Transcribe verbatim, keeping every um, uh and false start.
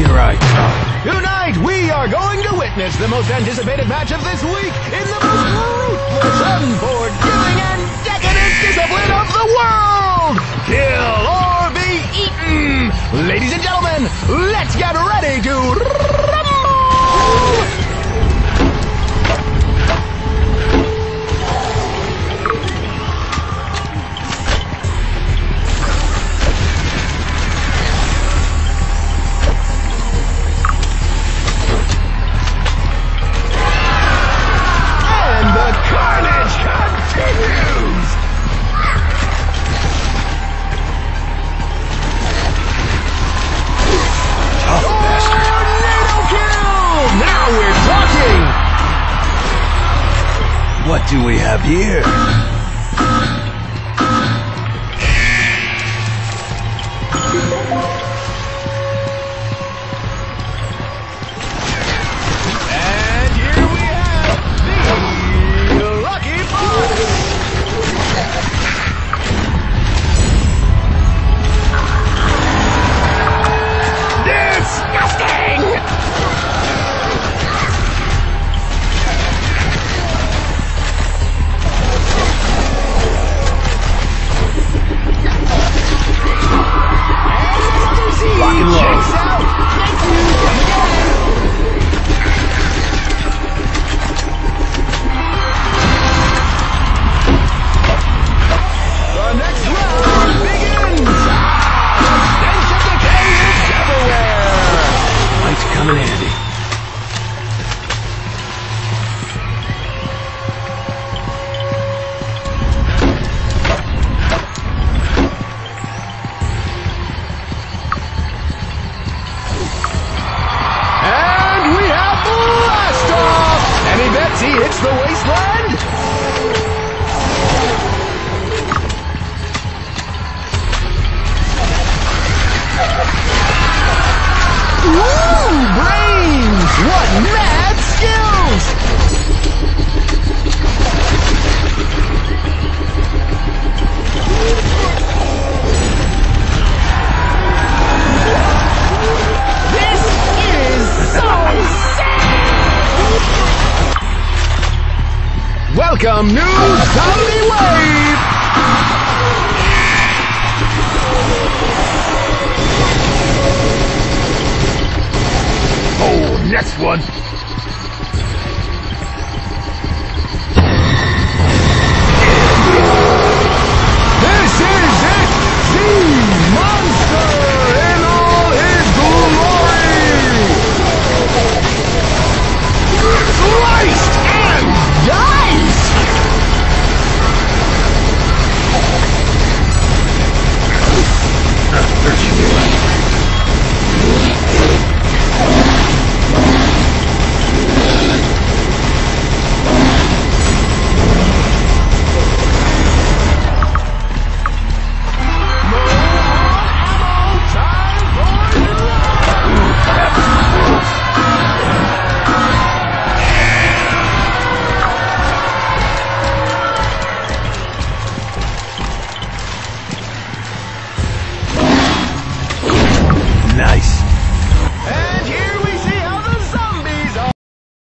Here I come. Tonight, we are going to witness the most anticipated match of this week in the most ruthless, unforgiving, and decadent discipline of the world! Kill or be eaten! Ladies and gentlemen, let's get ready to rumble! What do we have here? And here we have the Lucky Boys! Disgusting! Lock and load. The next round begins! The stench of decay is everywhere! Might come in handy. Any bets he hits the wasteland? Woo! Brains! What mad skills! This is so Welcome, new Zombie Wave! Oh, next one!